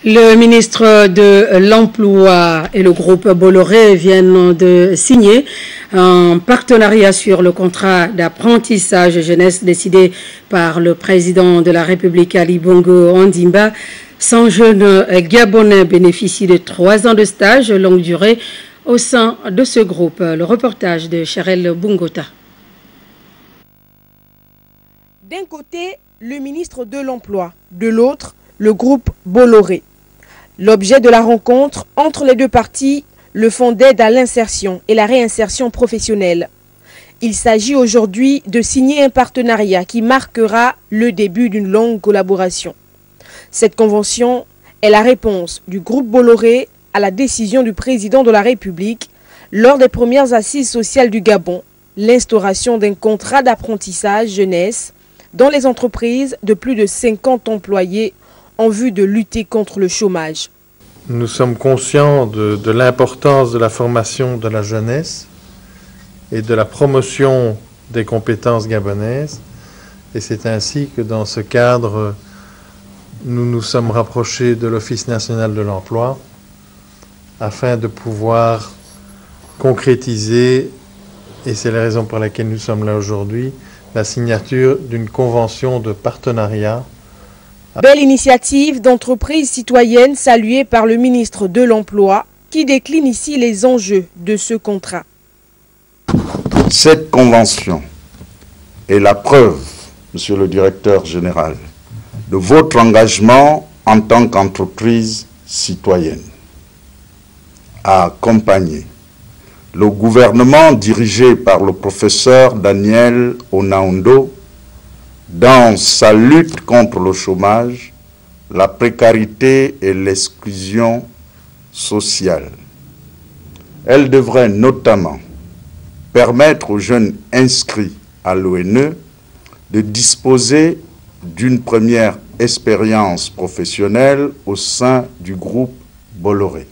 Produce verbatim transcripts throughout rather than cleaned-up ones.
Le ministre de l'Emploi et le groupe Bolloré viennent de signer un partenariat sur le contrat d'apprentissage jeunesse décidé par le président de la République Ali Bongo Ondimba. cent jeunes Gabonais bénéficient de trois ans de stage longue durée au sein de ce groupe. Le reportage de Cherel Bungota. D'un côté, le ministre de l'Emploi, de l'autre, le groupe Bolloré. L'objet de la rencontre entre les deux parties, le Fonds d'aide à l'insertion et la réinsertion professionnelle. Il s'agit aujourd'hui de signer un partenariat qui marquera le début d'une longue collaboration. Cette convention est la réponse du groupe Bolloré à la décision du président de la République lors des premières assises sociales du Gabon, l'instauration d'un contrat d'apprentissage jeunesse dans les entreprises de plus de cinquante employés en vue de lutter contre le chômage. Nous sommes conscients de, de l'importance de la formation de la jeunesse et de la promotion des compétences gabonaises. Et c'est ainsi que dans ce cadre, nous nous sommes rapprochés de l'Office national de l'emploi afin de pouvoir concrétiser, et c'est la raison pour laquelle nous sommes là aujourd'hui, la signature d'une convention de partenariat. Belle initiative d'entreprise citoyenne saluée par le ministre de l'Emploi qui décline ici les enjeux de ce contrat. Cette convention est la preuve, monsieur le directeur général, de votre engagement en tant qu'entreprise citoyenne à accompagner le gouvernement dirigé par le professeur Daniel Onaondo dans sa lutte contre le chômage, la précarité et l'exclusion sociale. Elle devrait notamment permettre aux jeunes inscrits à l'O N E de disposer d'une première expérience professionnelle au sein du groupe Bolloré.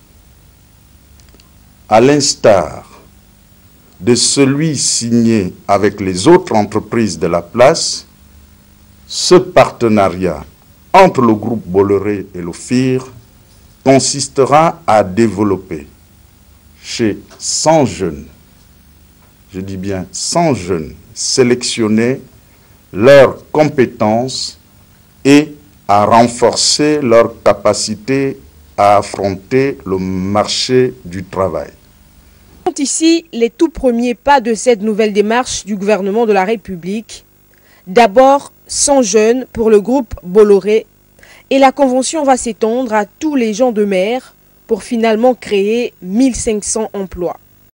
À l'instar de celui signé avec les autres entreprises de la place, ce partenariat entre le groupe Bolloré et l'O F I R consistera à développer chez cent jeunes, je dis bien cent jeunes, sélectionnés leurs compétences et à renforcer leur capacité à affronter le marché du travail. Ici, les tout premiers pas de cette nouvelle démarche du gouvernement de la République. D'abord, cent jeunes pour le groupe Bolloré et la convention va s'étendre à tous les gens de mer pour finalement créer mille cinq cents emplois.